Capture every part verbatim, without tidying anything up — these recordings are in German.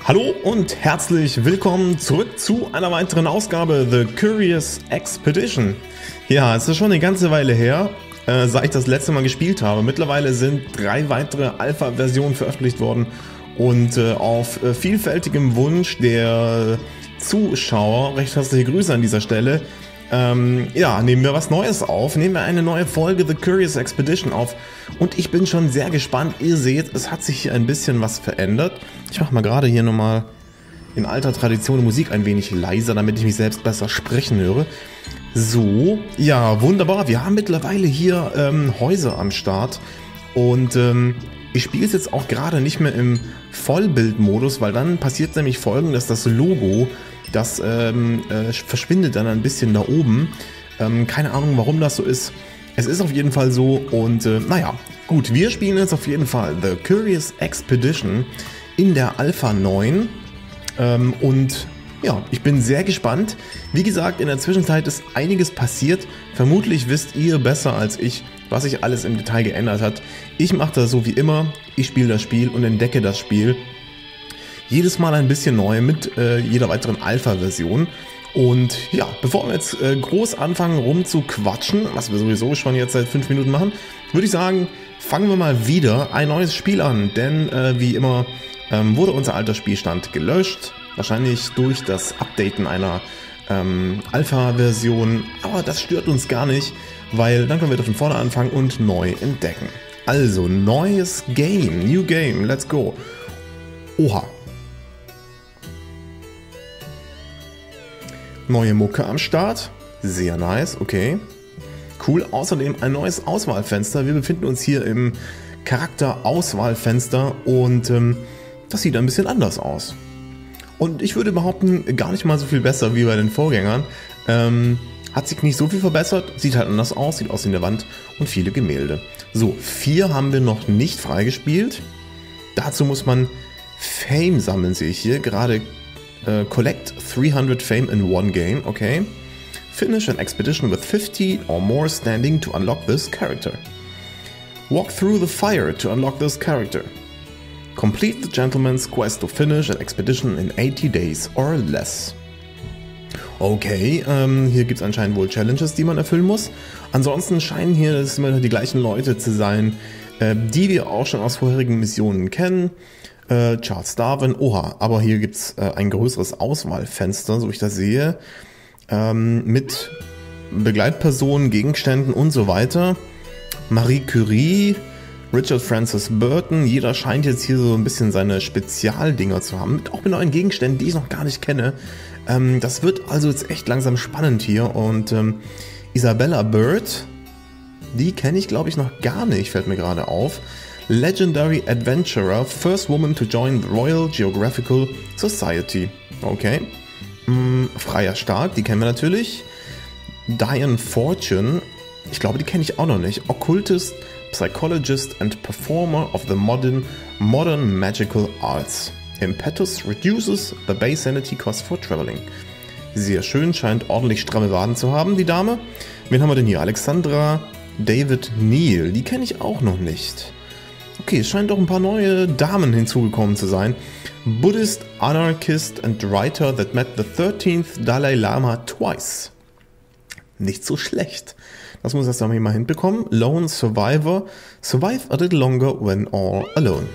Hallo und herzlich willkommen zurück zu einer weiteren Ausgabe The Curious Expedition. Ja, es ist schon eine ganze Weile her, äh, seit ich das letzte Mal gespielt habe. Mittlerweile sind drei weitere Alpha-Versionen veröffentlicht worden und äh, auf äh, vielfältigem Wunsch der Zuschauer, recht herzliche Grüße an dieser Stelle, ähm, ja, nehmen wir was Neues auf, nehmen wir eine neue Folge The Curious Expedition auf und ich bin schon sehr gespannt. Ihr seht, es hat sich hier ein bisschen was verändert. Ich mache mal gerade hier nochmal in alter Tradition die Musik ein wenig leiser, damit ich mich selbst besser sprechen höre. So, ja, wunderbar. Wir haben mittlerweile hier ähm, Häuser am Start und ähm, ich spiele es jetzt auch gerade nicht mehr im Vollbildmodus, weil dann passiert nämlich Folgendes: Das Logo, das ähm, äh, verschwindet dann ein bisschen da oben. Ähm, keine Ahnung, warum das so ist. Es ist auf jeden Fall so und äh, naja, gut, wir spielen jetzt auf jeden Fall The Curious Expedition in der Alpha neun ähm, und ja, ich bin sehr gespannt. Wie gesagt, in der Zwischenzeit ist einiges passiert. Vermutlich wisst ihr besser als ich, was sich alles im Detail geändert hat. Ich mache das so wie immer. Ich spiele das Spiel und entdecke das Spiel jedes Mal ein bisschen neu mit äh, jeder weiteren Alpha-Version. Und ja, bevor wir jetzt äh, groß anfangen rum zu quatschen, was wir sowieso schon jetzt seit fünf Minuten machen, würde ich sagen, fangen wir mal wieder ein neues Spiel an. Denn äh, wie immer ähm, wurde unser alter Spielstand gelöscht. Wahrscheinlich durch das Updaten einer ähm, Alpha-Version. Aber das stört uns gar nicht, weil dann können wir wieder von vorne anfangen und neu entdecken. Also, neues Game, New Game, let's go. Oha. Neue Mucke am Start. Sehr nice, okay. Cool, außerdem ein neues Auswahlfenster. Wir befinden uns hier im Charakter-Auswahlfenster und ähm, das sieht ein bisschen anders aus. Und ich würde behaupten, gar nicht mal so viel besser wie bei den Vorgängern. Ähm, hat sich nicht so viel verbessert, sieht halt anders aus, sieht aus wie eine Wand und viele Gemälde. So, vier haben wir noch nicht freigespielt. Dazu muss man Fame sammeln, sehe ich hier. Gerade äh, Collect dreihundert Fame in one game, okay. Finish an expedition with fifty or more standing to unlock this character. Walk through the fire to unlock this character. Complete the gentleman's quest to finish an expedition in eighty days or less. Okay, ähm, hier gibt es anscheinend wohl Challenges, die man erfüllen muss. Ansonsten scheinen hier das immer die gleichen Leute zu sein, äh, die wir auch schon aus vorherigen Missionen kennen. Äh, Charles Darwin, oha, aber hier gibt es äh, ein größeres Auswahlfenster, so ich das sehe, ähm, mit Begleitpersonen, Gegenständen und so weiter. Marie Curie, Richard Francis Burton, jeder scheint jetzt hier so ein bisschen seine Spezialdinger zu haben, auch mit neuen Gegenständen, die ich noch gar nicht kenne. Ähm, das wird also jetzt echt langsam spannend hier und ähm, Isabella Bird, die kenne ich glaube ich noch gar nicht, fällt mir gerade auf. Legendary Adventurer, first woman to join the Royal Geographical Society. Okay. Hm, Freier Stark, die kennen wir natürlich. Diane Fortune, ich glaube die kenne ich auch noch nicht. Occultist, Psychologist and Performer of the modern, modern Magical Arts. Impetus reduces the base sanity cost for traveling. Sehr schön, scheint ordentlich stramme Waden zu haben, die Dame. Wen haben wir denn hier? Alexandra David Neal, die kenne ich auch noch nicht. Okay, es scheint doch ein paar neue Damen hinzugekommen zu sein. Buddhist, Anarchist and Writer that met the thirteenth Dalai Lama twice. Nicht so schlecht. Das muss erst einmal mal hinbekommen. Lone Survivor. Survive a little longer when all alone.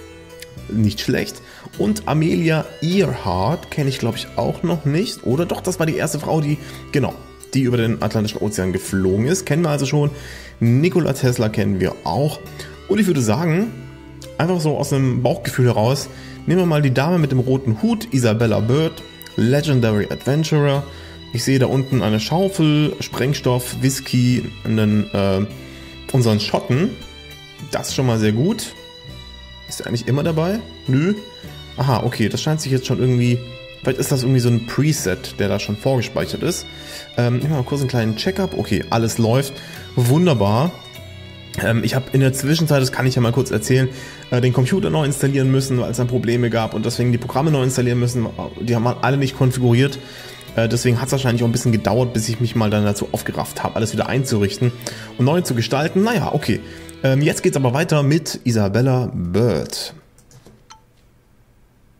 Nicht schlecht. Und Amelia Earhart kenne ich glaube ich auch noch nicht. Oder doch, das war die erste Frau, die, genau, die über den Atlantischen Ozean geflogen ist. Kennen wir also schon. Nikola Tesla kennen wir auch. Und ich würde sagen, einfach so aus einem Bauchgefühl heraus, nehmen wir mal die Dame mit dem roten Hut, Isabella Bird, Legendary Adventurer. Ich sehe da unten eine Schaufel, Sprengstoff, Whisky, einen, äh, unseren Schotten. Das ist schon mal sehr gut. Ist der eigentlich immer dabei? Nö. Aha, okay, das scheint sich jetzt schon irgendwie... Vielleicht ist das irgendwie so ein Preset, der da schon vorgespeichert ist. Ähm, nehmen wir mal kurz einen kleinen Check-up. Okay, alles läuft. Wunderbar. Ähm, ich habe in der Zwischenzeit, das kann ich ja mal kurz erzählen, äh, den Computer neu installieren müssen, weil es dann Probleme gab und deswegen die Programme neu installieren müssen. Die haben alle nicht konfiguriert. Äh, deswegen hat es wahrscheinlich auch ein bisschen gedauert, bis ich mich mal dann dazu aufgerafft habe, alles wieder einzurichten und neu zu gestalten. Naja, okay. Ähm, jetzt geht's aber weiter mit Isabella Bird.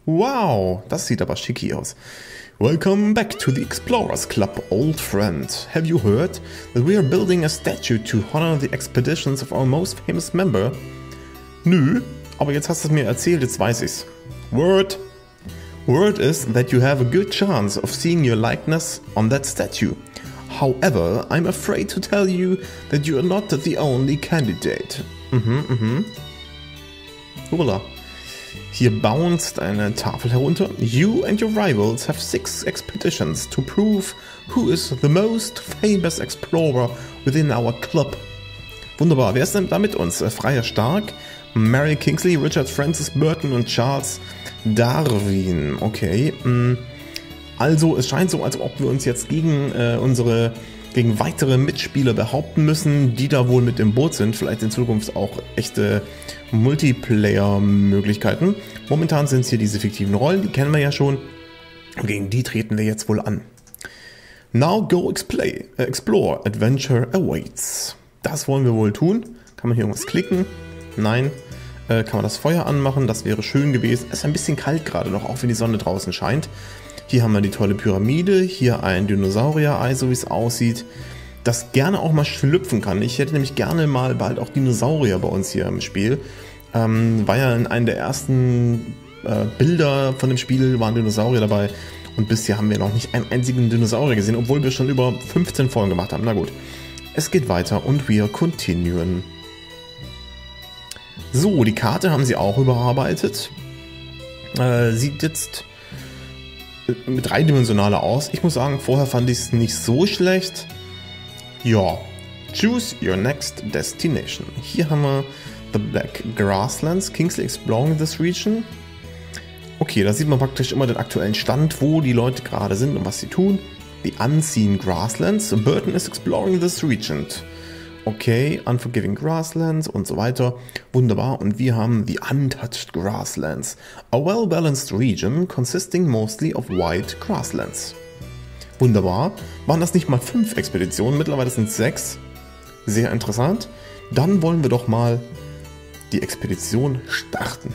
Wow, das sieht aber schicki aus. Welcome back to the Explorers Club, old friend. Have you heard that we are building a statue to honor the expeditions of our most famous member? Nö, aber jetzt hast du es mir erzählt, jetzt weiß ich's. Word. Word is that you have a good chance of seeing your likeness on that statue. However, I'm afraid to tell you that you are not the only candidate. Mhm, mhm. Hola. Hier bounced eine Tafel herunter. You and your rivals have six expeditions to prove who is the most famous explorer within our club. Wunderbar, wer ist denn da mit uns? Freya Stark, Mary Kingsley, Richard Francis Burton und Charles Darwin. Okay, also es scheint so, als ob wir uns jetzt gegen äh, unsere gegen weitere Mitspieler behaupten müssen, die da wohl mit im Boot sind. Vielleicht in Zukunft auch echte Multiplayer-Möglichkeiten. Momentan sind es hier diese fiktiven Rollen, die kennen wir ja schon. Und gegen die treten wir jetzt wohl an. Now go explore, explore, adventure awaits. Das wollen wir wohl tun. Kann man hier irgendwas klicken? Nein. Äh, kann man das Feuer anmachen? Das wäre schön gewesen. Es ist ein bisschen kalt gerade noch, auch wenn die Sonne draußen scheint. Hier haben wir die tolle Pyramide, hier ein Dinosaurier-Ei, so wie es aussieht, das gerne auch mal schlüpfen kann. Ich hätte nämlich gerne mal bald auch Dinosaurier bei uns hier im Spiel. Ähm, war ja in einem der ersten äh, Bilder von dem Spiel, waren Dinosaurier dabei. Und bisher haben wir noch nicht einen einzigen Dinosaurier gesehen, obwohl wir schon über fünfzehn Folgen gemacht haben. Na gut, es geht weiter und wir continuen. So, die Karte haben sie auch überarbeitet. Äh, sieht jetzt dreidimensionaler aus. Ich muss sagen, vorher fand ich es nicht so schlecht. Ja, choose your next destination. Hier haben wir The Black Grasslands, Kingsley exploring this region. Okay, da sieht man praktisch immer den aktuellen Stand, wo die Leute gerade sind und was sie tun. The Unseen Grasslands, Burton is exploring this region. Okay, Unforgiving Grasslands und so weiter. Wunderbar. Und wir haben The Untouched Grasslands. A well-balanced region consisting mostly of white grasslands. Wunderbar. Waren das nicht mal fünf Expeditionen? Mittlerweile sind es sechs. Sehr interessant. Dann wollen wir doch mal die Expedition starten.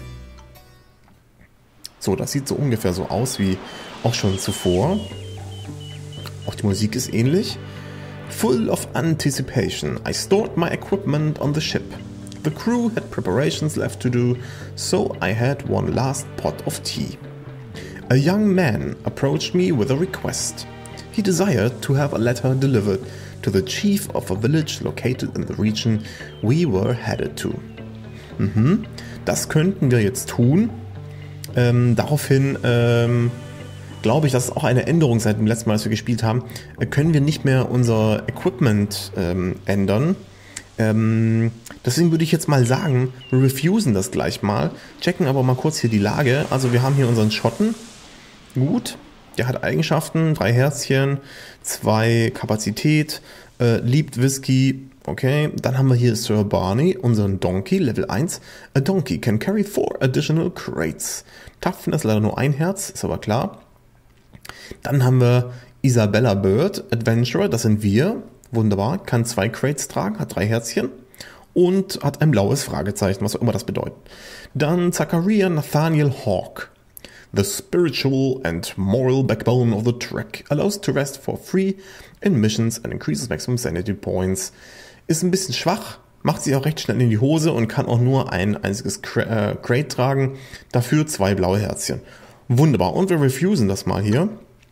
So, das sieht so ungefähr so aus wie auch schon zuvor. Auch die Musik ist ähnlich. Full of anticipation, I stored my equipment on the ship. The crew had preparations left to do, so I had one last pot of tea. A young man approached me with a request. He desired to have a letter delivered to the chief of a village located in the region we were headed to. Mhm. Das könnten wir jetzt tun. Ähm, daraufhin ähm, glaube ich, das ist auch eine Änderung seit dem letzten Mal, als wir gespielt haben. Äh, können wir nicht mehr unser Equipment ähm, ändern. Ähm, deswegen würde ich jetzt mal sagen, wir refusen das gleich mal. Checken aber mal kurz hier die Lage. Also wir haben hier unseren Schotten. Gut. Der hat Eigenschaften. Drei Herzchen. Zwei Kapazität. Äh, liebt Whisky. Okay, dann haben wir hier Sir Barney, unseren Donkey, Level eins. A donkey can carry four additional crates. Toughness leider nur ein Herz, ist aber klar. Dann haben wir Isabella Bird, Adventurer, das sind wir. Wunderbar, kann zwei Crates tragen, hat drei Herzchen und hat ein blaues Fragezeichen, was auch immer das bedeutet. Dann Zachariah Nathaniel Hawke. The spiritual and moral backbone of the trek allows to rest for free in missions and increases maximum sanity points. Ist ein bisschen schwach, macht sich auch recht schnell in die Hose und kann auch nur ein einziges Crate tragen. Dafür zwei blaue Herzchen. Wunderbar. Und wir refusen das mal hier.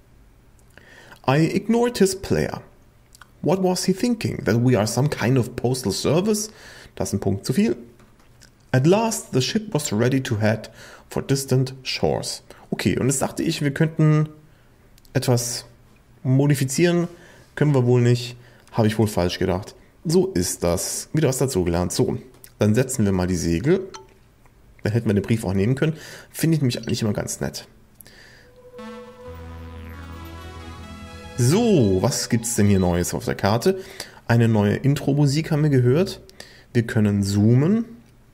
I ignored his player. What was he thinking? That we are some kind of postal service? Das ist ein Punkt zu viel. At last the ship was ready to head for distant shores. Okay, und jetzt dachte ich, wir könnten etwas modifizieren. Können wir wohl nicht. Habe ich wohl falsch gedacht. So ist das. Wieder was dazugelernt. So, dann setzen wir mal die Segel. Dann hätten wir den Brief auch nehmen können. Finde ich nämlich eigentlich immer ganz nett. So, was gibt es denn hier Neues auf der Karte? Eine neue Intro-Musik haben wir gehört. Wir können zoomen.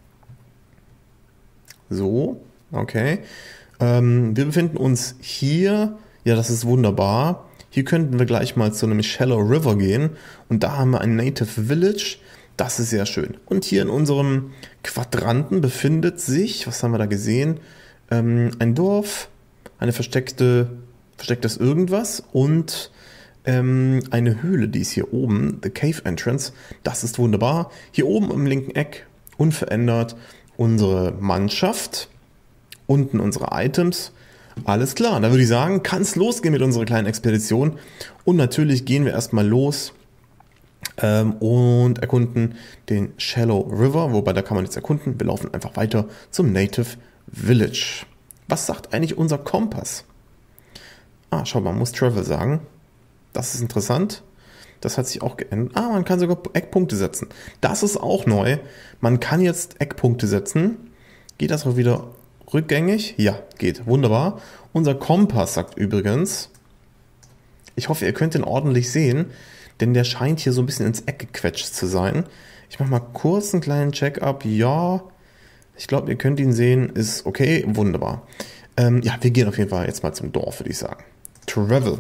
So, okay. Ähm, wir befinden uns hier. Ja, das ist wunderbar. Hier könnten wir gleich mal zu einem Shallow River gehen. Und da haben wir ein Native Village. Das ist sehr schön. Und hier in unserem Quadranten befindet sich, was haben wir da gesehen? ähm, ein Dorf, eine versteckte, verstecktes irgendwas und ähm, eine Höhle, die ist hier oben, The Cave Entrance. Das ist wunderbar. Hier oben im linken Eck, unverändert, unsere Mannschaft, unten unsere Items. Alles klar, da würde ich sagen, kann es losgehen mit unserer kleinen Expedition. Und natürlich gehen wir erstmal los ähm, und erkunden den Shallow River, wobei da kann man nichts erkunden. Wir laufen einfach weiter zum Native Village. Was sagt eigentlich unser Kompass? Ah, schau mal, man muss Travel sagen. Das ist interessant. Das hat sich auch geändert. Ah, man kann sogar Eckpunkte setzen. Das ist auch neu. Man kann jetzt Eckpunkte setzen. Geht das auch wieder rückgängig? Ja, geht. Wunderbar. Unser Kompass sagt übrigens, ich hoffe, ihr könnt ihn ordentlich sehen, denn der scheint hier so ein bisschen ins Eck gequetscht zu sein. Ich mache mal kurz einen kleinen Check-up. Ja, ich glaube, ihr könnt ihn sehen. Ist okay. Wunderbar. Ähm, ja, wir gehen auf jeden Fall jetzt mal zum Dorf, würde ich sagen. Travel.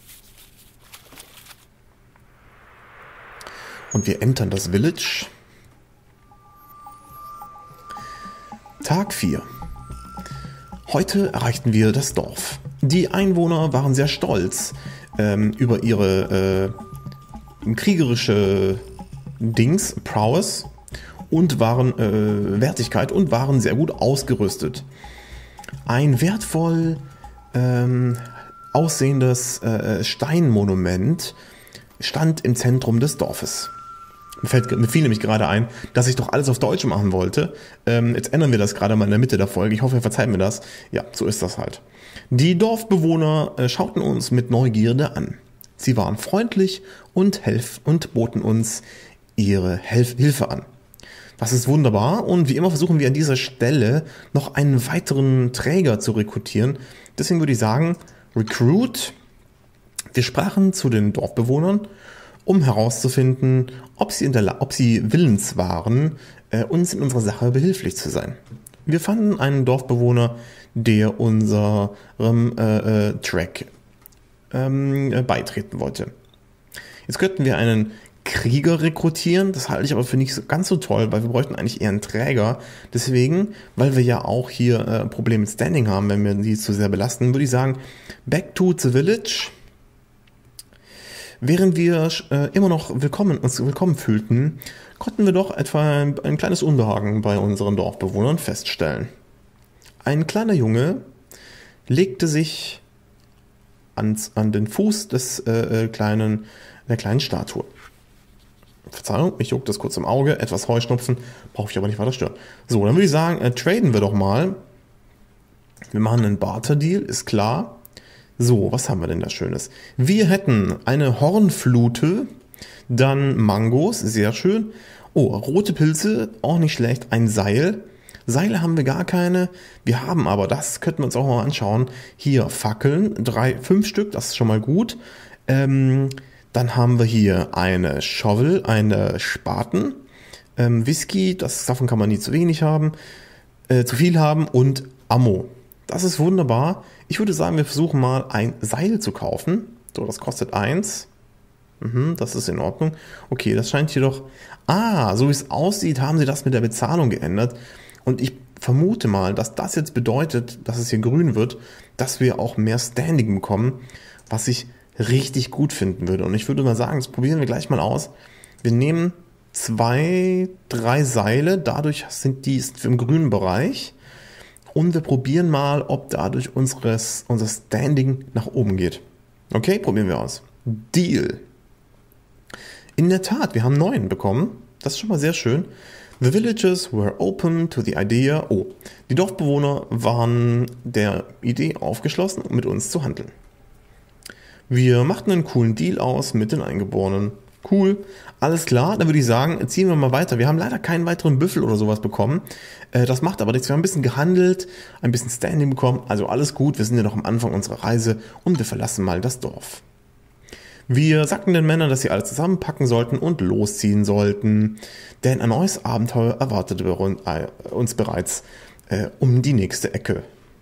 Und wir entern das Village. Tag vier. Heute erreichten wir das Dorf. Die Einwohner waren sehr stolz ähm, über ihre äh, kriegerische Dings, Prowess und waren äh, Wertigkeit und waren sehr gut ausgerüstet. Ein wertvoll ähm, aussehendes äh, Steinmonument stand im Zentrum des Dorfes. Mir, fällt, mir fiel nämlich gerade ein, dass ich doch alles auf Deutsch machen wollte. Ähm, jetzt ändern wir das gerade mal in der Mitte der Folge. Ich hoffe, ihr verzeiht mir das. Ja, so ist das halt. Die Dorfbewohner äh, schauten uns mit Neugierde an. Sie waren freundlich und, helf und boten uns ihre Helf Hilfe an. Das ist wunderbar und wie immer versuchen wir an dieser Stelle noch einen weiteren Träger zu rekrutieren. Deswegen würde ich sagen, Recruit. Wir sprachen zu den Dorfbewohnern, um herauszufinden, ob sie, in der, ob sie willens waren, äh, uns in unserer Sache behilflich zu sein. Wir fanden einen Dorfbewohner, der unserem äh, äh, Track ähm, äh, beitreten wollte. Jetzt könnten wir einen Krieger rekrutieren, das halte ich aber für nicht so, ganz so toll, weil wir bräuchten eigentlich eher einen Träger. Deswegen, weil wir ja auch hier äh, Probleme mit Standing haben, wenn wir die zu sehr belasten, würde ich sagen, back to the village. Während wir äh, immer noch willkommen, uns willkommen fühlten, konnten wir doch etwa ein, ein kleines Unbehagen bei unseren Dorfbewohnern feststellen. Ein kleiner Junge legte sich ans, an den Fuß des äh, kleinen, der kleinen Statue. Verzeihung, mich juckt das kurz im Auge, etwas Heuschnupfen, brauche ich aber nicht weiter stören. So, dann würde ich sagen, äh, traden wir doch mal. Wir machen einen Barter-Deal, ist klar. So, was haben wir denn da Schönes? Wir hätten eine Hornflute, dann Mangos, sehr schön. Oh, rote Pilze, auch nicht schlecht. Ein Seil. Seile haben wir gar keine. Wir haben aber, das könnten wir uns auch mal anschauen, hier Fackeln, drei, fünf Stück, das ist schon mal gut. Ähm, dann haben wir hier eine Shovel, eine Spaten, ähm, Whisky, das, davon kann man nie zu wenig haben, äh, zu viel haben und Ammo. Das ist wunderbar. Ich würde sagen, wir versuchen mal ein Seil zu kaufen. So, das kostet eins. Mhm, das ist in Ordnung. Okay, das scheint hier doch... Ah, so wie es aussieht, haben sie das mit der Bezahlung geändert. Und ich vermute mal, dass das jetzt bedeutet, dass es hier grün wird, dass wir auch mehr Standing bekommen, was ich richtig gut finden würde. Und ich würde mal sagen, das probieren wir gleich mal aus. Wir nehmen zwei, drei Seile. Dadurch sind die sind wir im grünen Bereich. Und wir probieren mal, ob dadurch unseres, unser Standing nach oben geht. Okay, probieren wir aus. Deal. In der Tat, wir haben neun bekommen. Das ist schon mal sehr schön. The villagers were open to the idea. Oh, die Dorfbewohner waren der Idee aufgeschlossen, um mit uns zu handeln. Wir machten einen coolen Deal aus mit den Eingeborenen. Cool, alles klar, dann würde ich sagen, ziehen wir mal weiter. Wir haben leider keinen weiteren Büffel oder sowas bekommen. Äh, das macht aber nichts. Wir haben ein bisschen gehandelt, ein bisschen Standing bekommen. Also alles gut, wir sind ja noch am Anfang unserer Reise und wir verlassen mal das Dorf. Wir sagten den Männern, dass sie alles zusammenpacken sollten und losziehen sollten, denn ein neues Abenteuer erwartete uns bereits äh, um die nächste Ecke.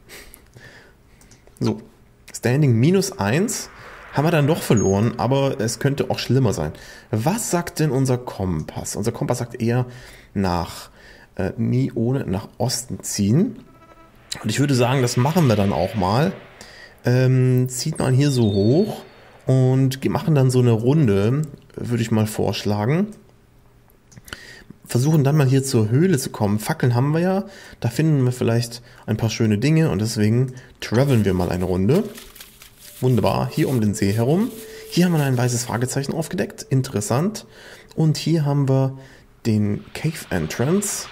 So, Standing minus eins haben wir dann doch verloren, aber es könnte auch schlimmer sein. Was sagt denn unser Kompass? Unser Kompass sagt eher nach, äh, nie ohne nach Osten ziehen. Und ich würde sagen, das machen wir dann auch mal. Ähm, zieht mal hier so hoch und machen dann so eine Runde, würde ich mal vorschlagen. Versuchen dann mal hier zur Höhle zu kommen. Fackeln haben wir ja, da finden wir vielleicht ein paar schöne Dinge und deswegen traveln wir mal eine Runde. Wunderbar, hier um den See herum. Hier haben wir ein weißes Fragezeichen aufgedeckt, interessant. Und hier haben wir den Cave Entrance.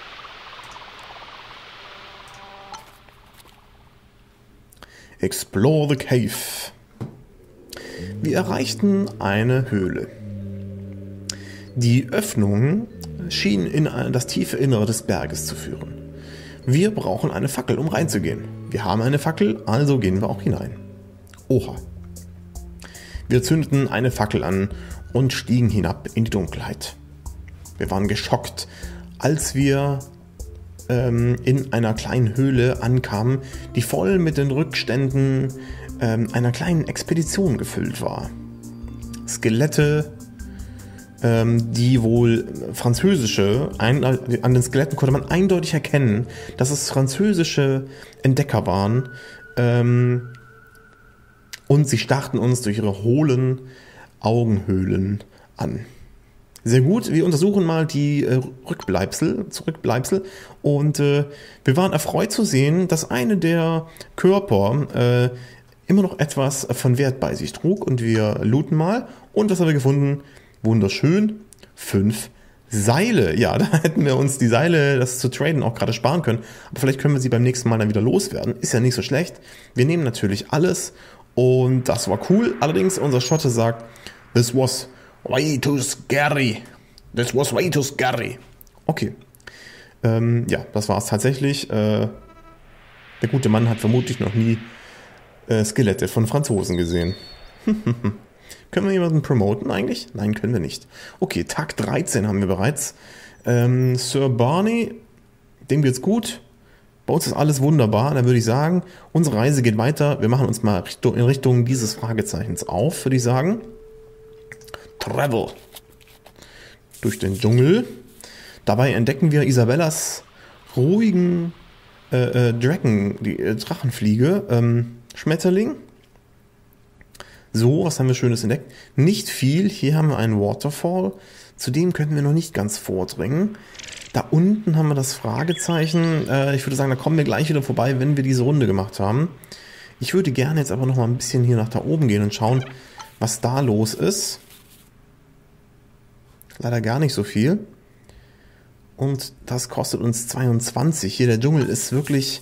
Explore the Cave. Wir erreichten eine Höhle. Die Öffnung schien in das tiefe Innere des Berges zu führen. Wir brauchen eine Fackel, um reinzugehen. Wir haben eine Fackel, also gehen wir auch hinein. Oha. Wir zündeten eine Fackel an und stiegen hinab in die Dunkelheit. Wir waren geschockt, als wir ähm, in einer kleinen Höhle ankamen, die voll mit den Rückständen ähm, einer kleinen Expedition gefüllt war. Skelette, ähm, die wohl französische, ein, an den Skeletten konnte man eindeutig erkennen, dass es französische Entdecker waren, ähm, und sie starrten uns durch ihre hohlen Augenhöhlen an. Sehr gut, wir untersuchen mal die äh, Rückbleibsel, Zurückbleibsel und äh, wir waren erfreut zu sehen, dass eine der Körper äh, immer noch etwas von Wert bei sich trug und wir looten mal und was haben wir gefunden? Wunderschön, fünf Seile. Ja, da hätten wir uns die Seile, das zu traden, auch gerade sparen können, aber vielleicht können wir sie beim nächsten Mal dann wieder loswerden, ist ja nicht so schlecht. Wir nehmen natürlich alles und das war cool, allerdings unser Schotte sagt, this was way too scary. This was way too scary. Okay. Ähm, ja, das war es tatsächlich. Äh, der gute Mann hat vermutlich noch nie äh, Skelette von Franzosen gesehen. Können wir jemanden promoten eigentlich? Nein, können wir nicht. Okay, Tag dreizehn haben wir bereits. Ähm, Sir Barney, dem geht's gut. Bei uns ist alles wunderbar. Dann würde ich sagen, unsere Reise geht weiter. Wir machen uns mal in Richtung dieses Fragezeichens auf, würde ich sagen. Travel durch den Dschungel. Dabei entdecken wir Isabellas ruhigen äh, äh, Drachen, die äh, Drachenfliege, ähm, Schmetterling. So, was haben wir Schönes entdeckt? Nicht viel. Hier haben wir einen Waterfall. Zudem könnten wir noch nicht ganz vordringen. Da unten haben wir das Fragezeichen. Äh, ich würde sagen, da kommen wir gleich wieder vorbei, wenn wir diese Runde gemacht haben. Ich würde gerne jetzt aber noch mal ein bisschen hier nach da oben gehen und schauen, was da los ist. Leider gar nicht so viel. Und das kostet uns zweiundzwanzig. Hier, der Dschungel ist wirklich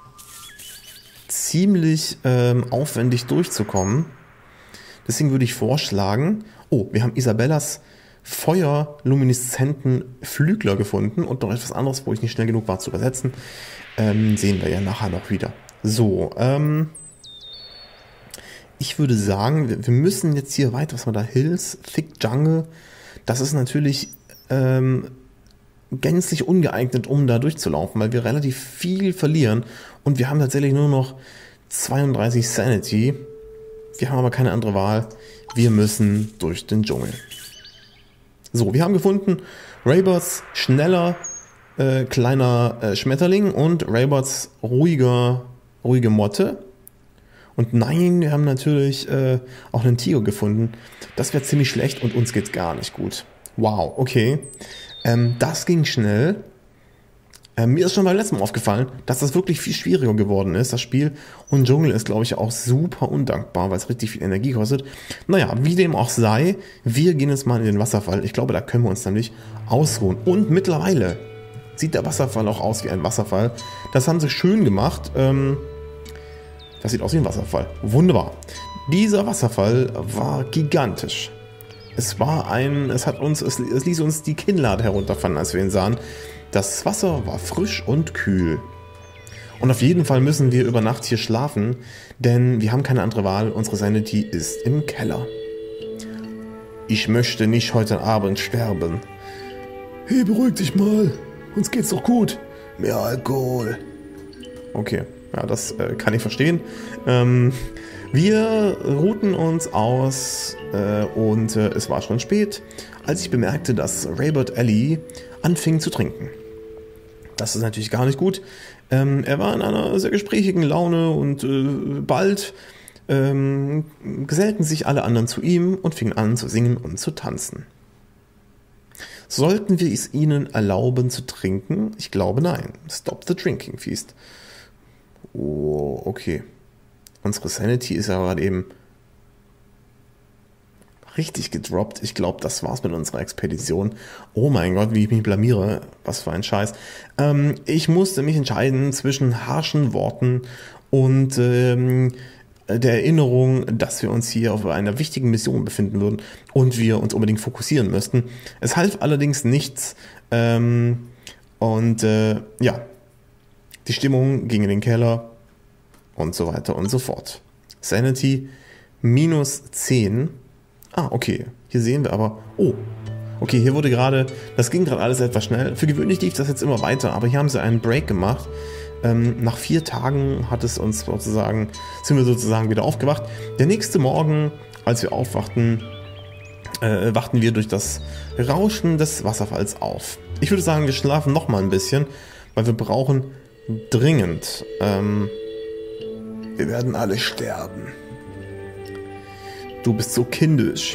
ziemlich ähm, aufwendig durchzukommen. Deswegen würde ich vorschlagen, oh, wir haben Isabellas feuerlumineszenten Flügler gefunden und noch etwas anderes, wo ich nicht schnell genug war zu übersetzen. Ähm, sehen wir ja nachher noch wieder. So, ähm, ich würde sagen, wir, wir müssen jetzt hier weiter, was war da? Hills, Thick Jungle. Das ist natürlich ähm, gänzlich ungeeignet, um da durchzulaufen, weil wir relativ viel verlieren und wir haben tatsächlich nur noch zweiunddreißig Sanity. Wir haben aber keine andere Wahl. Wir müssen durch den Dschungel. So, wir haben gefunden Rayberts schneller äh, kleiner äh, Schmetterling und Rayberts ruhiger, ruhige Motte. Und nein, wir haben natürlich äh, auch einen Tiger gefunden. Das wäre ziemlich schlecht und uns geht's gar nicht gut. Wow, okay. Ähm, das ging schnell. Ähm, mir ist schon beim letzten Mal aufgefallen, dass das wirklich viel schwieriger geworden ist, das Spiel. Und Dschungel ist, glaube ich, auch super undankbar, weil es richtig viel Energie kostet. Naja, wie dem auch sei, wir gehen jetzt mal in den Wasserfall. Ich glaube, da können wir uns nämlich ausruhen. Und mittlerweile sieht der Wasserfall auch aus wie ein Wasserfall. Das haben sie schön gemacht. Ähm, das sieht aus wie ein Wasserfall. Wunderbar. Dieser Wasserfall war gigantisch. Es war ein, es hat uns, es, es ließ uns die Kinnlade herunterfallen, als wir ihn sahen. Das Wasser war frisch und kühl. Und auf jeden Fall müssen wir über Nacht hier schlafen, denn wir haben keine andere Wahl. Unsere Sanity ist im Keller. Ich möchte nicht heute Abend sterben. Hey, beruhig dich mal. Uns geht's doch gut. Mehr Alkohol. Okay, ja, das äh, kann ich verstehen. Ähm, wir ruhten uns aus äh, und äh, es war schon spät, als ich bemerkte, dass Raybert Ellie anfing zu trinken. Das ist natürlich gar nicht gut. Ähm, er war in einer sehr gesprächigen Laune und äh, bald ähm, gesellten sich alle anderen zu ihm und fingen an zu singen und zu tanzen. Sollten wir es ihnen erlauben zu trinken? Ich glaube nein. Stop the drinking feast. Oh, okay. Unsere Sanity ist ja gerade eben richtig gedroppt. Ich glaube, das war's mit unserer Expedition. Oh mein Gott, wie ich mich blamiere. Was für ein Scheiß. Ähm, ich musste mich entscheiden zwischen harschen Worten und ähm, der Erinnerung, dass wir uns hier auf einer wichtigen Mission befinden würden und wir uns unbedingt fokussieren müssten. Es half allerdings nichts. Ähm, und äh, ja, die Stimmung ging in den Keller und so weiter und so fort. Sanity minus zehn. Ah, okay. Hier sehen wir aber... Oh, okay, hier wurde gerade... Das ging gerade alles etwas schnell. Für gewöhnlich lief das jetzt immer weiter, aber hier haben sie einen Break gemacht. Ähm, nach vier Tagen hat es uns sozusagen... sind wir sozusagen wieder aufgewacht. Der nächste Morgen, als wir aufwachten, äh, wachten wir durch das Rauschen des Wasserfalls auf. Ich würde sagen, wir schlafen noch mal ein bisschen, weil wir brauchen dringend... Ähm, wir werden alle sterben. Du bist so kindisch.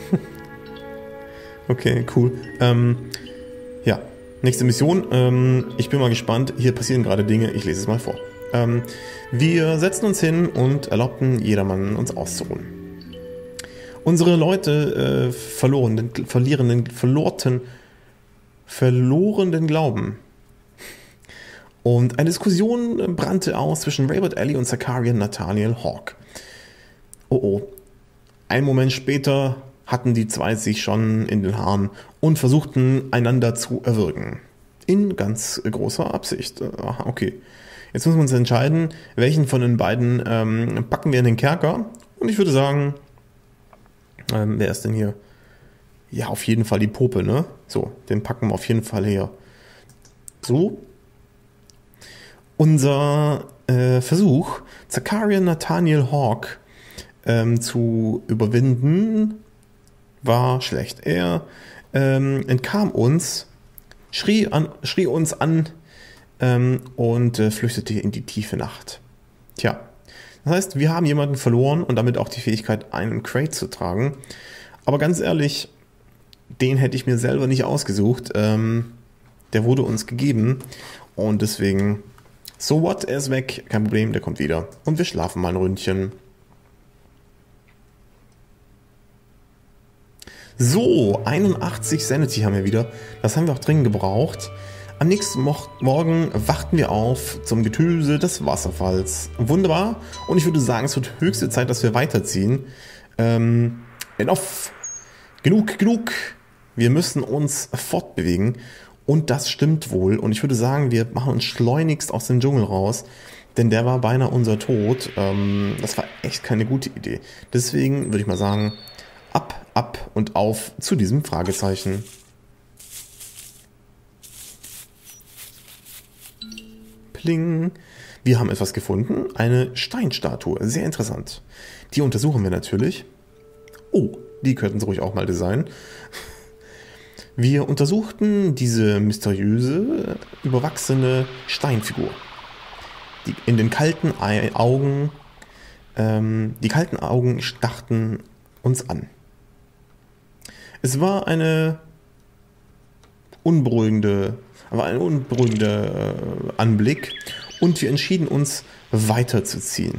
Okay, cool. Ähm, ja, nächste Mission. Ähm, ich bin mal gespannt. Hier passieren gerade Dinge. Ich lese es mal vor. Ähm, wir setzten uns hin und erlaubten jedermann, uns auszuruhen. Unsere Leute äh, verloren, den, verlieren den, verlorten, verloren den Glauben. Und eine Diskussion brannte aus zwischen Raybert Ellie und Zakarian Nathaniel Hawke. Oh oh. Ein Moment später hatten die zwei sich schon in den Haaren und versuchten einander zu erwürgen. In ganz großer Absicht. Aha, okay. Jetzt müssen wir uns entscheiden, welchen von den beiden ähm, packen wir in den Kerker. Und ich würde sagen, ähm, wer ist denn hier? Ja, auf jeden Fall die Pope, ne? So, den packen wir auf jeden Fall her. So. Unser äh, Versuch, Zakarian Nathaniel Hawke ähm, zu überwinden, war schlecht. Er ähm, entkam uns, schrie, an, schrie uns an ähm, und äh, flüchtete in die tiefe Nacht. Tja, das heißt, wir haben jemanden verloren und damit auch die Fähigkeit, einen Crate zu tragen. Aber ganz ehrlich, den hätte ich mir selber nicht ausgesucht. Ähm, der wurde uns gegeben und deswegen, so what, er ist weg, kein Problem, der kommt wieder. Und wir schlafen mal ein Ründchen. So, einundachtzig Sanity haben wir wieder. Das haben wir auch dringend gebraucht. Am nächsten Mo- Morgen wachten wir auf zum Getöse des Wasserfalls. Wunderbar. Und ich würde sagen, es wird höchste Zeit, dass wir weiterziehen. Ähm, enough. Genug, genug. Wir müssen uns fortbewegen. Und das stimmt wohl. Und ich würde sagen, wir machen uns schleunigst aus dem Dschungel raus. Denn der war beinahe unser Tod. Ähm, das war echt keine gute Idee. Deswegen würde ich mal sagen, ab, ab und auf zu diesem Fragezeichen. Pling. Wir haben etwas gefunden. Eine Steinstatue. Sehr interessant. Die untersuchen wir natürlich. Oh, die könnten sie ruhig auch mal designen. Wir untersuchten diese mysteriöse, überwachsene Steinfigur. Die in den kalten Augen, ähm, die kalten Augen starrten uns an. Es war eine unberuhigende, aber ein unberuhigender Anblick und wir entschieden uns weiterzuziehen.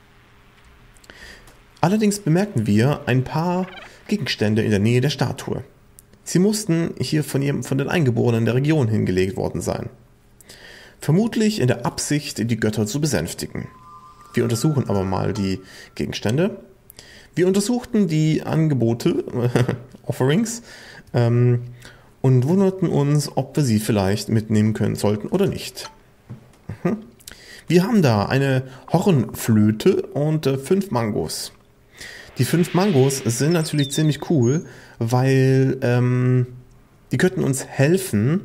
Allerdings bemerkten wir ein paar Gegenstände in der Nähe der Statue. Sie mussten hier von, jedem, von den Eingeborenen der Region hingelegt worden sein. Vermutlich in der Absicht, die Götter zu besänftigen. Wir untersuchen aber mal die Gegenstände. Wir untersuchten die Angebote, Offerings, ähm, und wunderten uns, ob wir sie vielleicht mitnehmen können sollten oder nicht. Mhm. Wir haben da eine Hornflöte und äh, fünf Mangos. Die fünf Mangos sind natürlich ziemlich cool, weil ähm, die könnten uns helfen,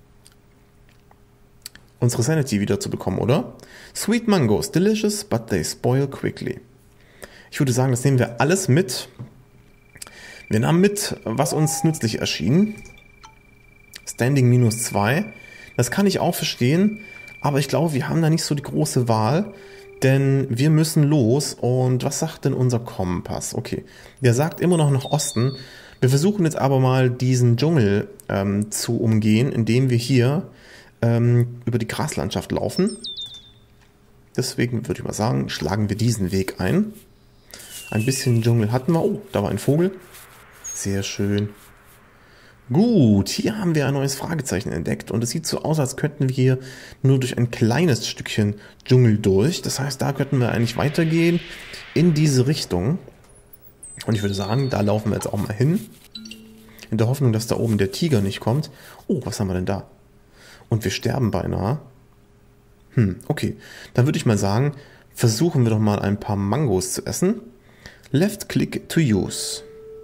unsere Sanity wieder zu bekommen, oder? Sweet Mangos, delicious, but they spoil quickly. Ich würde sagen, das nehmen wir alles mit. Wir nahmen mit, was uns nützlich erschien. Standing minus zwei. Das kann ich auch verstehen, aber ich glaube, wir haben da nicht so die große Wahl, denn wir müssen los. Und was sagt denn unser Kompass? Okay, der sagt immer noch nach Osten. Wir versuchen jetzt aber mal diesen Dschungel ähm, zu umgehen, indem wir hier ähm, über die Graslandschaft laufen. Deswegen würde ich mal sagen, schlagen wir diesen Weg ein. Ein bisschen Dschungel hatten wir. Oh, da war ein Vogel. Sehr schön. Gut, hier haben wir ein neues Fragezeichen entdeckt und es sieht so aus, als könnten wir hier nur durch ein kleines Stückchen Dschungel durch. Das heißt, da könnten wir eigentlich weitergehen in diese Richtung. Und ich würde sagen, da laufen wir jetzt auch mal hin. In der Hoffnung, dass da oben der Tiger nicht kommt. Oh, was haben wir denn da? Und wir sterben beinahe. Hm, okay. Dann würde ich mal sagen, versuchen wir doch mal ein paar Mangos zu essen. Left click to use.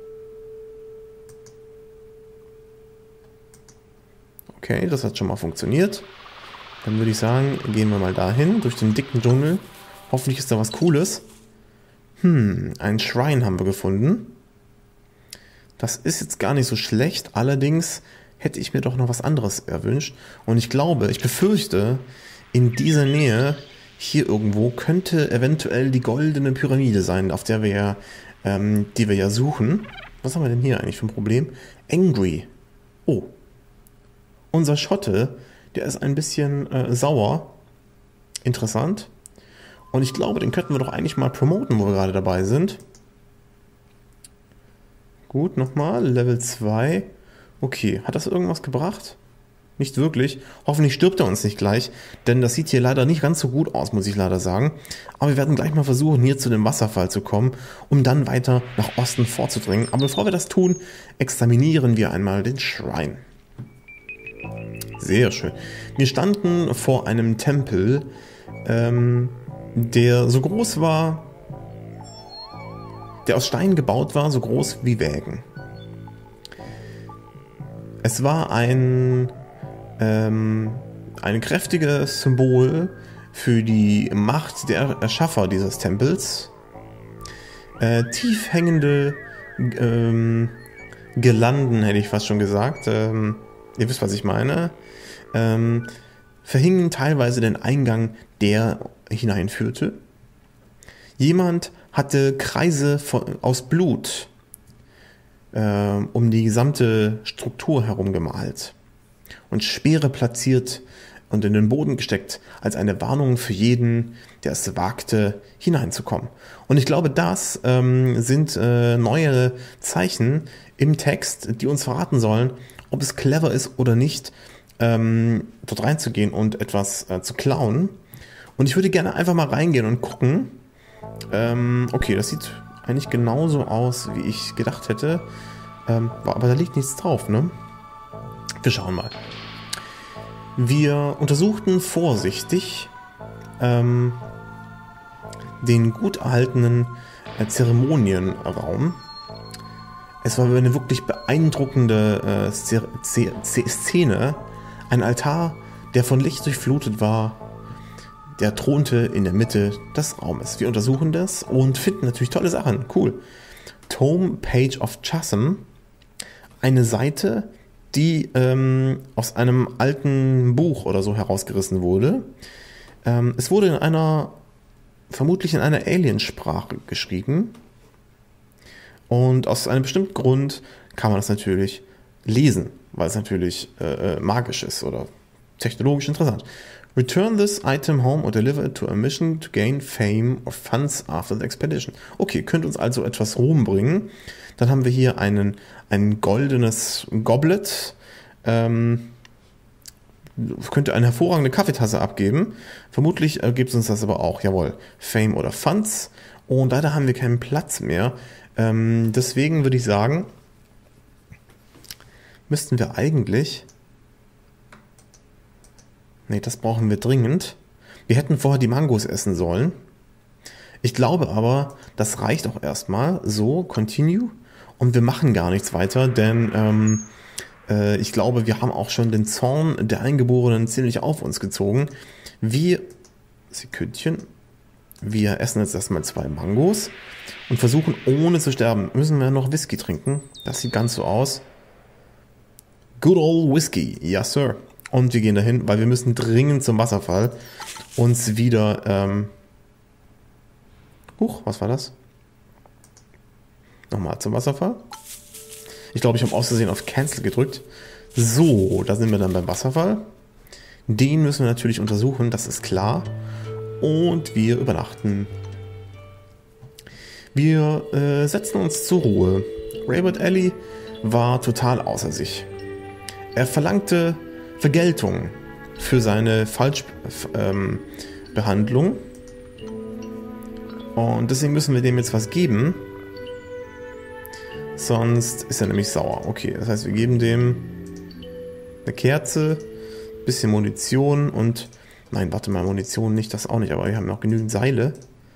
Okay, das hat schon mal funktioniert. Dann würde ich sagen, gehen wir mal dahin, durch den dicken Dschungel. Hoffentlich ist da was Cooles. Hm, ein Schrein haben wir gefunden. Das ist jetzt gar nicht so schlecht. Allerdings hätte ich mir doch noch was anderes erwünscht. Und ich glaube, ich befürchte, in dieser Nähe, hier irgendwo, könnte eventuell die goldene Pyramide sein, auf der wir ja, ähm, die wir ja suchen. Was haben wir denn hier eigentlich für ein Problem? Angry. Oh. Unser Schotte, der ist ein bisschen äh, sauer. Interessant. Und ich glaube, den könnten wir doch eigentlich mal promoten, wo wir gerade dabei sind. Gut, nochmal. Level zwei. Okay, hat das irgendwas gebracht? Nicht wirklich. Hoffentlich stirbt er uns nicht gleich, denn das sieht hier leider nicht ganz so gut aus, muss ich leider sagen. Aber wir werden gleich mal versuchen, hier zu dem Wasserfall zu kommen, um dann weiter nach Osten vorzudringen. Aber bevor wir das tun, examinieren wir einmal den Schrein. Sehr schön. Wir standen vor einem Tempel, ähm, der so groß war, der aus Stein gebaut war, so groß wie Wägen. Es war ein, ähm, ein kräftiges Symbol für die Macht der Erschaffer dieses Tempels. Äh, tief hängende ähm, Girlanden, hätte ich fast schon gesagt, ähm, ihr wisst, was ich meine, ähm, verhingen teilweise den Eingang, der hineinführte. Jemand hatte Kreise von, aus Blut äh, um die gesamte Struktur herum gemalt und Speere platziert und in den Boden gesteckt, als eine Warnung für jeden, der es wagte, hineinzukommen. Und ich glaube, das ähm, sind äh, neue Zeichen im Text, die uns verraten sollen, ob es clever ist oder nicht, ähm, dort reinzugehen und etwas äh, zu klauen. Und ich würde gerne einfach mal reingehen und gucken. Ähm, okay, das sieht eigentlich genauso aus, wie ich gedacht hätte. Ähm, aber da liegt nichts drauf, ne? Wir schauen mal. Wir untersuchten vorsichtig ähm, den gut erhaltenen äh, Zeremonienraum. Es war eine wirklich beeindruckende äh, Szene. Ein Altar, der von Licht durchflutet war, der thronte in der Mitte des Raumes. Wir untersuchen das und finden natürlich tolle Sachen. Cool. Tome Page of Chasm. Eine Seite, die ähm, aus einem alten Buch oder so herausgerissen wurde. Ähm, es wurde in einer, vermutlich in einer Aliensprache geschrieben. Und aus einem bestimmten Grund kann man das natürlich lesen, weil es natürlich äh, magisch ist oder technologisch interessant. Return this item home or deliver it to a mission to gain fame or funds after the expedition. Okay, könnte uns also etwas Ruhm bringen. Dann haben wir hier einen, ein goldenes Goblet. Ähm, könnte eine hervorragende Kaffeetasse abgeben. Vermutlich äh, gibt es uns das aber auch. Jawohl, Fame oder Funds. Und leider haben wir keinen Platz mehr. Ähm, deswegen würde ich sagen, müssten wir eigentlich... Nee, das brauchen wir dringend. Wir hätten vorher die Mangos essen sollen. Ich glaube aber, das reicht auch erstmal. So, continue. Und wir machen gar nichts weiter, denn ähm, äh, ich glaube, wir haben auch schon den Zorn der Eingeborenen ziemlich auf uns gezogen. Wir, Sekündchen, wir essen jetzt erstmal zwei Mangos und versuchen, ohne zu sterben, müssen wir noch Whisky trinken. Das sieht ganz so aus. Good old Whisky, ja, Sir. Und wir gehen dahin, weil wir müssen dringend zum Wasserfall uns wieder... Ähm Huch, was war das? Nochmal zum Wasserfall. Ich glaube, ich habe aus Versehen auf Cancel gedrückt. So, da sind wir dann beim Wasserfall. Den müssen wir natürlich untersuchen, das ist klar. Und wir übernachten. Wir äh, setzen uns zur Ruhe. Raybert Alley war total außer sich. Er verlangte Vergeltung für seine Falschbehandlung. Ähm, Und deswegen müssen wir dem jetzt was geben. Sonst ist er nämlich sauer. Okay, das heißt, wir geben dem eine Kerze, bisschen Munition und... Nein, warte mal, Munition nicht, das auch nicht, aber wir haben noch genügend Seile.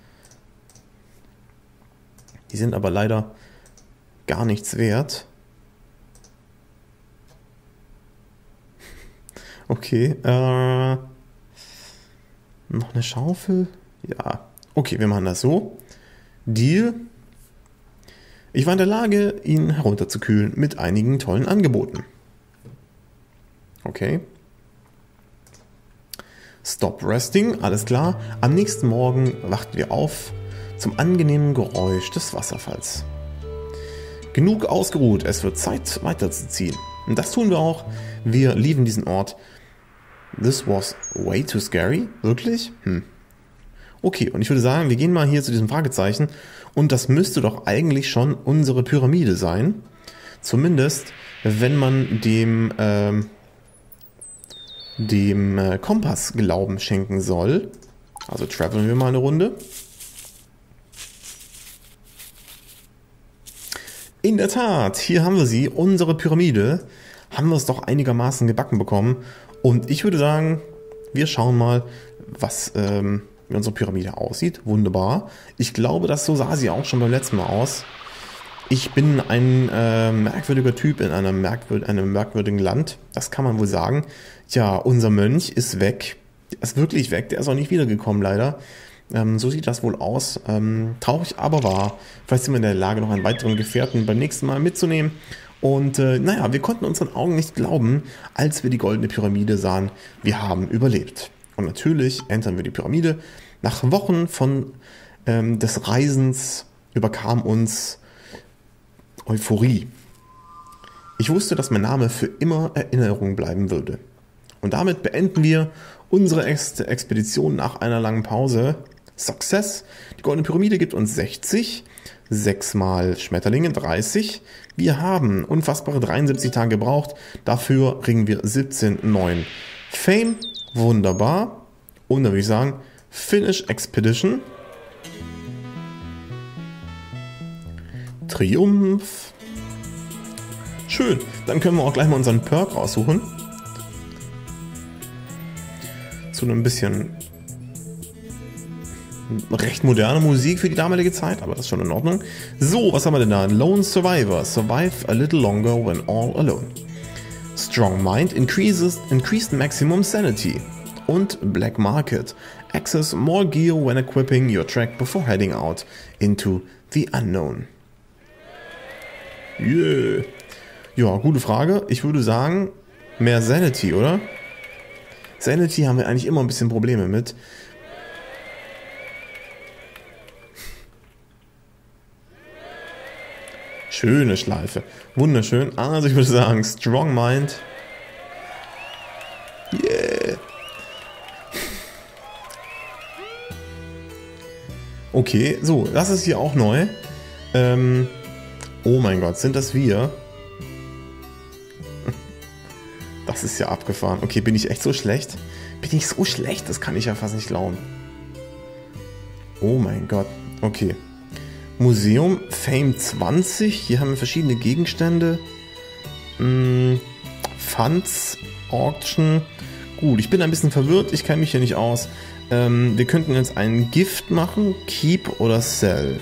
Die sind aber leider gar nichts wert. Okay, äh... noch eine Schaufel? Ja. Okay, wir machen das so. Deal. Ich war in der Lage, ihn herunterzukühlen mit einigen tollen Angeboten. Okay. Stop resting, alles klar. Am nächsten Morgen wachten wir auf zum angenehmen Geräusch des Wasserfalls. Genug ausgeruht, es wird Zeit weiterzuziehen. Und das tun wir auch. Wir lieben diesen Ort. This was way too scary. Wirklich? Hm. Okay, und ich würde sagen, wir gehen mal hier zu diesem Fragezeichen und das müsste doch eigentlich schon unsere Pyramide sein. Zumindest, wenn man dem, ähm, dem äh, Kompass Glauben schenken soll. Also traveln wir mal eine Runde. In der Tat, hier haben wir sie, unsere Pyramide. Haben wir es doch einigermaßen gebacken bekommen. Und ich würde sagen, wir schauen mal, was... Ähm, wie unsere Pyramide aussieht. Wunderbar. Ich glaube, dass so sah sie auch schon beim letzten Mal aus. Ich bin ein äh, merkwürdiger Typ in einem, merkwürd einem merkwürdigen Land. Das kann man wohl sagen. Ja, unser Mönch ist weg. Der ist wirklich weg. Der ist auch nicht wiedergekommen, leider. Ähm, so sieht das wohl aus. Ähm, traurig, aber wahr. Vielleicht sind wir in der Lage, noch einen weiteren Gefährten beim nächsten Mal mitzunehmen. Und äh, naja, wir konnten unseren Augen nicht glauben, als wir die goldene Pyramide sahen. Wir haben überlebt. Und natürlich entern wir die Pyramide. Nach Wochen von ähm, des Reisens überkam uns Euphorie. Ich wusste, dass mein Name für immer Erinnerung bleiben würde. Und damit beenden wir unsere Ex Expedition nach einer langen Pause. Success. Die goldene Pyramide gibt uns sechzig. sechs mal Schmetterlinge, dreißig. Wir haben unfassbare dreiundsiebzig Tage gebraucht. Dafür kriegen wir siebzehn Komma neun Fame. Wunderbar. Und dann würde ich sagen, Finish Expedition. Triumph. Schön. Dann können wir auch gleich mal unseren Perk raussuchen. Zu einem bisschen recht moderne Musik für die damalige Zeit, aber das ist schon in Ordnung. So, was haben wir denn da? Lone Survivor. Survive a little longer when all alone. Strong Mind increases increased maximum sanity. Und Black Market. Access more gear when equipping your track before heading out into the unknown. Yeah. Ja, gute Frage. Ich würde sagen, mehr Sanity, oder? Sanity haben wir eigentlich immer ein bisschen Probleme mit. Schöne Schleife. Wunderschön. Also ich würde sagen, Strong Mind. Yeah. Okay, so, das ist hier auch neu. Ähm, oh mein Gott, sind das wir? Das ist ja abgefahren. Okay, bin ich echt so schlecht? Bin ich so schlecht? Das kann ich ja fast nicht glauben. Oh mein Gott. Okay. Museum, Fame zwanzig. Hier haben wir verschiedene Gegenstände. Hm, Funds, Auction. Gut, ich bin ein bisschen verwirrt. Ich kenne mich hier nicht aus. Ähm, wir könnten jetzt ein Gift machen. Keep oder Sell.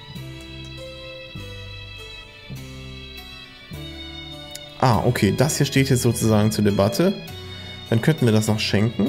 Ah, okay. Das hier steht jetzt sozusagen zur Debatte. Dann könnten wir das noch schenken.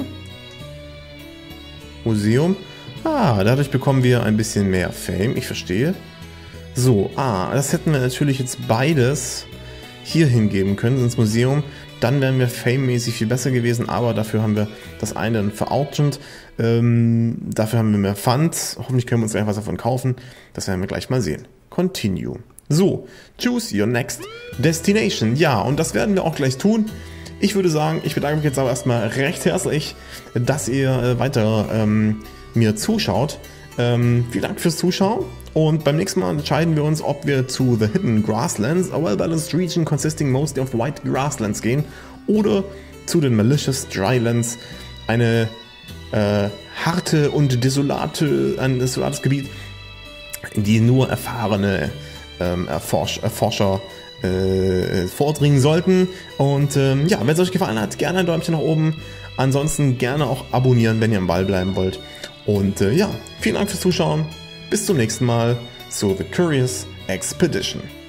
Museum. Ah, dadurch bekommen wir ein bisschen mehr Fame. Ich verstehe. So, ah, das hätten wir natürlich jetzt beides hier hingeben können ins Museum. dann wären wir famemäßig viel besser gewesen, aber dafür haben wir das eine dann verauctioned, ähm, dafür haben wir mehr Funds, hoffentlich können wir uns gleich was davon kaufen, das werden wir gleich mal sehen. Continue. So, choose your next destination. Ja, und das werden wir auch gleich tun. Ich würde sagen, ich bedanke mich jetzt aber erstmal recht herzlich, dass ihr äh, weiter ähm, mir zuschaut. Ähm, vielen Dank fürs Zuschauen und beim nächsten Mal entscheiden wir uns, ob wir zu The Hidden Grasslands, a well-balanced region consisting mostly of white grasslands gehen oder zu den Malicious Drylands, eine äh, harte und desolate, ein desolates Gebiet, in die nur erfahrene ähm, Erforsch Erforscher äh, vordringen sollten. Und ähm, ja, wenn es euch gefallen hat, gerne ein Däumchen nach oben. Ansonsten gerne auch abonnieren, wenn ihr am Ball bleiben wollt. Und äh, ja, vielen Dank fürs Zuschauen. Bis zum nächsten Mal zu The Curious Expedition.